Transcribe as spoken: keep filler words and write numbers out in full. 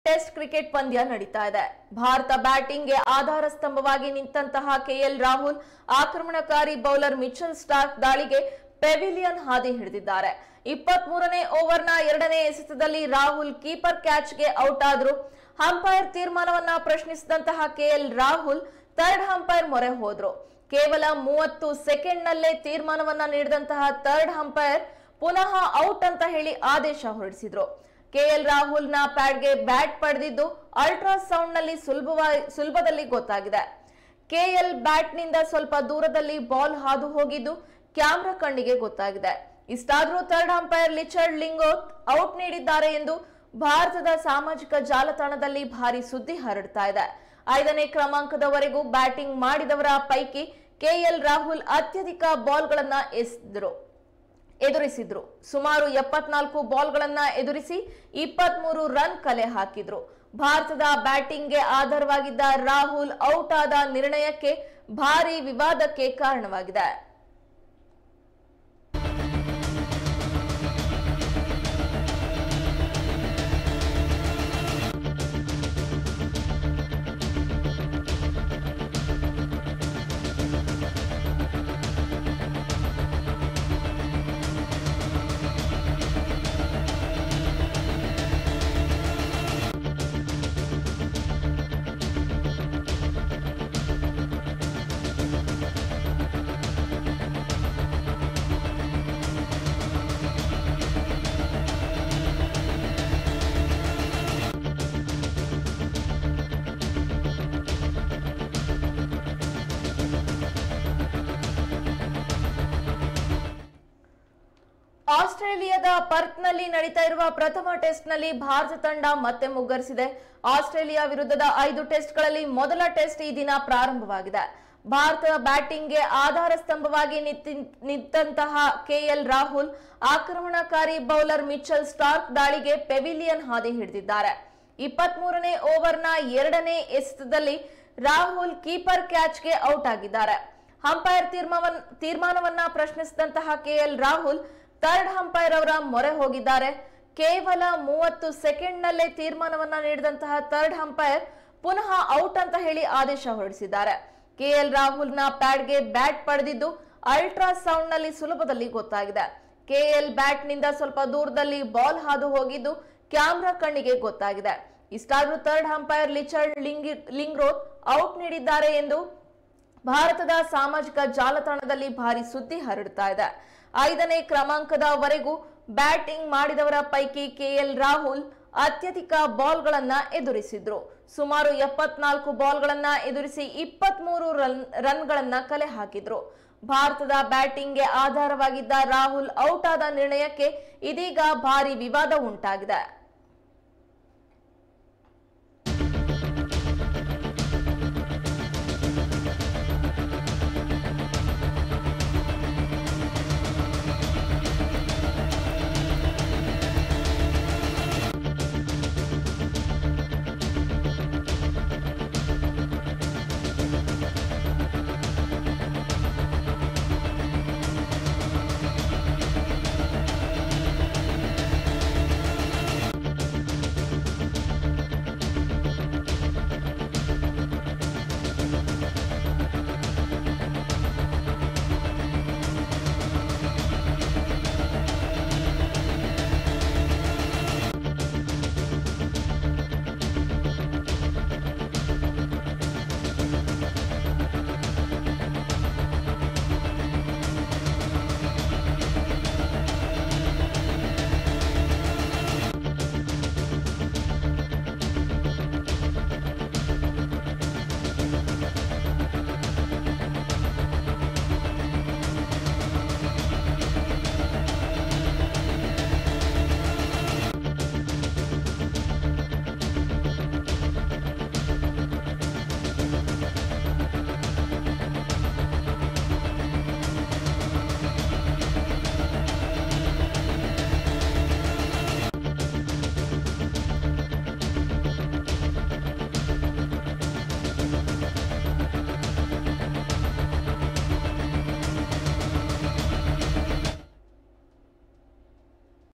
Test cricket ಪಂದ್ಯ ನಡೀತಾ ಇದೆ. ಭಾರತ ಬ್ಯಾಟಿಂಗ್ಗೆ ಆಧಾರ ಸ್ತಂಭವಾಗಿ ನಿಂತಹ ಕೆಎಲ್ ರಾಹುಲ್ ಆಕ್ರಮಣಕಾರಿ ಬೌಲರ್ ಮಿಚೆಲ್ ಸ್ಟಾರ್ಕ್ ದಾಳಿಗೆ ಪೆವಿಲಿಯನ್ ಹಾದಿ ಹಿಡಿದಿದ್ದಾರೆ. ಇಪ್ಪತ್ತ್ ಮೂರನೇ ಓವರ್ನ ಎರಡನೇ ಎಸೆತದಲ್ಲಿ ರಾಹುಲ್ ಕೀಪರ್ ಕ್ಯಾಚ್ಗೆ ಔಟ್ ಆದ್ರು. ಅಂಪೈರ್ ತೀರ್ಮಾನವನ್ನ ಪ್ರಶ್ನಿಸಿದಂತಹ ಕೆಎಲ್ ರಾಹುಲ್ ಥರ್ಡ್ ಅಂಪೈರ್ ಮೊರೆ ಹೋದ್ರು. ಕೇವಲ ಮೂವತ್ತು ಸೆಕೆಂಡ್ ನಲ್ಲೇ ತೀರ್ಮಾನವನ್ನ ನೀಡಿದಂತಹ ಥರ್ಡ್ ಅಂಪೈರ್ ಪುನಃ ಔಟ್ ಅಂತ ಹೇಳಿ ಆದೇಶ ಹೊರಡಿಸಿದ್ರು. ಕೆಎಲ್ ರಾಹುಲ್ ನ ಪ್ಯಾಡ್ಗೆ ಬ್ಯಾಟ್ ಪಡೆದಿದ್ದು ಅಲ್ಟ್ರಾ ಸೌಂಡ್ ನಲ್ಲಿ ಸುಲಭದಲ್ಲಿ ಗೊತ್ತಾಗಿದೆ. ಕೆಎಲ್ ಬ್ಯಾಟ್ ನಿಂದ ಸ್ವಲ್ಪ ದೂರದಲ್ಲಿ ಬಾಲ್ ಹಾದು ಹೋಗಿದ್ದು ಕ್ಯಾಮ್ರಾ ಕಣ್ಣಿಗೆ ಗೊತ್ತಾಗಿದೆ. ಇಷ್ಟಾದ್ರೂ ಥರ್ಡ್ ಅಂಪೈರ್ ರಿಚರ್ಡ್ ಲಿಂಗೋತ್ ಔಟ್ ನೀಡಿದ್ದಾರೆ ಎಂದು ಭಾರತದ ಸಾಮಾಜಿಕ ಜಾಲತಾಣದಲ್ಲಿ ಭಾರಿ ಸುದ್ದಿ ಹರಡ್ತಾ ಇದೆ. ಐದನೇ ಕ್ರಮಾಂಕದವರೆಗೂ ಬ್ಯಾಟಿಂಗ್ ಮಾಡಿದವರ ಪೈಕಿ ಕೆಎಲ್ ರಾಹುಲ್ ಅತ್ಯಧಿಕ ಬಾಲ್ಗಳನ್ನ ಎಸೆದ್ರು ಎದುರಿಸಿದ್ರು. ಸುಮಾರು ಎಪ್ಪತ್ನಾಲ್ಕು ಬಾಲ್ಗಳನ್ನ ಎದುರಿಸಿ ಇಪ್ಪತ್ತ್ ಮೂರು ರನ್ ಕಲೆ ಹಾಕಿದ್ರು. ಭಾರತದ ಬ್ಯಾಟಿಂಗ್ಗೆ ಆಧಾರವಾಗಿದ್ದ ರಾಹುಲ್ ಔಟ್ ಆದ ನಿರ್ಣಯಕ್ಕೆ ಭಾರಿ ವಿವಾದಕ್ಕೆ ಕಾರಣವಾಗಿದೆ. ಆಸ್ಟ್ರೇಲಿಯಾದ ಪರ್ತ್ನಲ್ಲಿ ನಡೀತಾ ಇರುವ ಪ್ರಥಮ ಟೆಸ್ಟ್ನಲ್ಲಿ ಭಾರತ ತಂಡ ಮತ್ತೆ ಮುಗ್ಗರಿಸಿದೆ. ಆಸ್ಟ್ರೇಲಿಯಾ ವಿರುದ್ಧದ ಐದು ಟೆಸ್ಟ್ಗಳಲ್ಲಿ ಮೊದಲ ಟೆಸ್ಟ್ ಈ ದಿನ ಪ್ರಾರಂಭವಾಗಿದೆ. ಭಾರತ ಬ್ಯಾಟಿಂಗ್ಗೆ ಆಧಾರ ಸ್ತಂಭವಾಗಿ ನಿಂತಹ ಕೆಎಲ್ ರಾಹುಲ್ ಆಕ್ರಮಣಕಾರಿ ಬೌಲರ್ ಮಿಚೆಲ್ ಸ್ಟಾರ್ಕ್ ದಾಳಿಗೆ ಪೆವಿಲಿಯನ್ ಹಾದಿ ಹಿಡಿದಿದ್ದಾರೆ. ಇಪ್ಪತ್ತ್ ಮೂರನೇ ಓವರ್ನ ಎರಡನೇ ಎಸೆತದಲ್ಲಿ ರಾಹುಲ್ ಕೀಪರ್ ಕ್ಯಾಚ್ಗೆ ಔಟ್ ಆಗಿದ್ದಾರೆ. ಅಂಪೈರ್ ತೀರ್ಮಾನವನ್ನ ಪ್ರಶ್ನಿಸಿದಂತಹ ಕೆಎಲ್ ರಾಹುಲ್ ಥರ್ಡ್ ಅಂಪೈರ್ ಅವರ ಮೊರೆ ಹೋಗಿದ್ದಾರೆ. ಕೇವಲ ಮೂವತ್ತು ಸೆಕೆಂಡ್ ನಲ್ಲೇ ತೀರ್ಮಾನವನ್ನ ನೀಡಿದಂತಹ ಥರ್ಡ್ ಅಂಪೈರ್ ಪುನಃ ಔಟ್ ಅಂತ ಹೇಳಿ ಆದೇಶ ಹೊರಡಿಸಿದ್ದಾರೆ. ಕೆಎಲ್ ರಾಹುಲ್ ನ ಪ್ಯಾಡ್ಗೆ ಬ್ಯಾಟ್ ಪಡೆದಿದ್ದು ಅಲ್ಟ್ರಾ ಸೌಂಡ್ ನಲ್ಲಿ ಸುಲಭದಲ್ಲಿ ಗೊತ್ತಾಗಿದೆ. ಕೆಎಲ್ ಬ್ಯಾಟ್ ನಿಂದ ಸ್ವಲ್ಪ ದೂರದಲ್ಲಿ ಬಾಲ್ ಹಾದು ಹೋಗಿದ್ದು ಕ್ಯಾಮ್ರಾ ಕಣ್ಣಿಗೆ ಗೊತ್ತಾಗಿದೆ. ಇಷ್ಟಾದ್ರೂ ಥರ್ಡ್ ಅಂಪೈರ್ ರಿಚರ್ಡ್ ಲಿಂಗ್ರೋತ್ ಔಟ್ ನೀಡಿದ್ದಾರೆ ಎಂದು ಭಾರತದ ಸಾಮಾಜಿಕ ಜಾಲತಾಣದಲ್ಲಿ ಭಾರಿ ಸುದ್ದಿ ಹರಡ್ತಾ ಇದೆ. ಐದನೇ ಕ್ರಮಾಂಕದವರೆಗೂ ಬ್ಯಾಟಿಂಗ್ ಮಾಡಿದವರ ಪೈಕಿ ಕೆಎಲ್ ರಾಹುಲ್ ಅತ್ಯಧಿಕ ಬಾಲ್ಗಳನ್ನ ಎದುರಿಸಿದ್ರು. ಸುಮಾರು ಎಪ್ಪತ್ನಾಲ್ಕು ಬಾಲ್ಗಳನ್ನ ಎದುರಿಸಿ ಇಪ್ಪತ್ತ್ ಮೂರು ರನ್ ರನ್ಗಳನ್ನ ಕಲೆ ಹಾಕಿದ್ರು. ಭಾರತದ ಬ್ಯಾಟಿಂಗ್ಗೆ ಆಧಾರವಾಗಿದ್ದ ರಾಹುಲ್ ಔಟ್ ಆದ ನಿರ್ಣಯಕ್ಕೆ ಇದೀಗ ಭಾರಿ ವಿವಾದ ಉಂಟಾಗಿದೆ.